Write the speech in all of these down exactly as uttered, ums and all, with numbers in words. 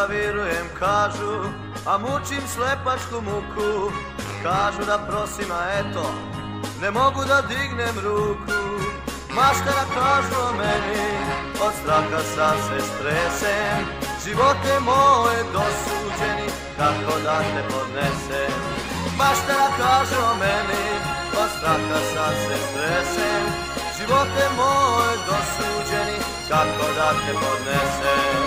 da virujem kažu, a mučim slepačku muku. Kažu da prosim, a eto, ne mogu da dignem ruku. Maštara kažu o meni, od straha sad se stresem. Živote moje dosuđeni, kako da te podnesem. Maštara kaže o meni, od straha sad se stresem. Živote moje dosuđeni, kako da te podnesem.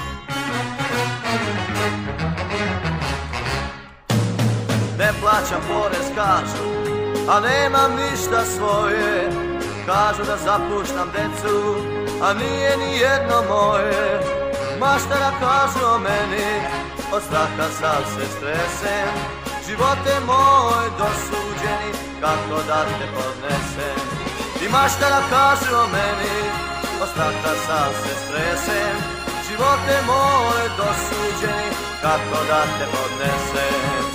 Ne plaćam porez, kažu, a nemam ništa svoje. Kažu da zapuštam decu, a nije ni jedno moje. Maštara kažu o meni, od straha sad se stresem. Živote moj dosuđeni, kako da te podnesem. I maštara kažu o meni, od straha sad se stresem. Živote moj dosuđeni, kako da te podnesem.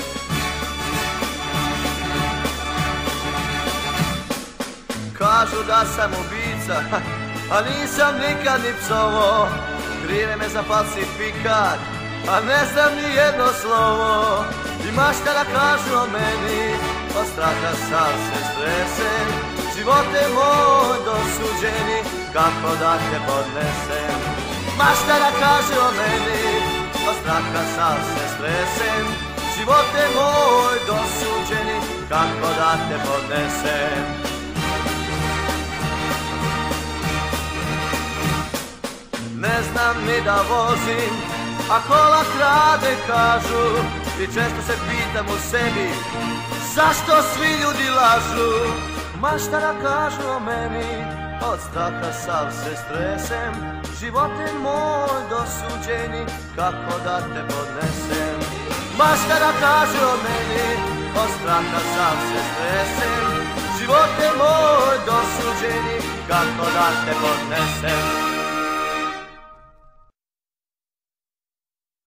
Kažu da sam ubica, a nisam nikad ni psovo. Krive me za falsifikat, a ne znam ni jedno slovo. I maštara kažu o meni, od straha sad se stresem. Živote moj dosuđeni, kako da te podnesem. Maštara kaže o meni, od straha sad se stresem. Živote moj dosuđeni, kako da te podnesem. Ne znam ni da vozim, a kola krade kažu. I često se pitam u sebi, zašto svi ljudi lažu. Maštara kažu o meni, od straha sav se stresem. Živote moj dosuđeni, kako da te podnesem. Maštara kaže o meni, od straha sav se stresem. Živote moj dosuđeni, kako da te podnesem.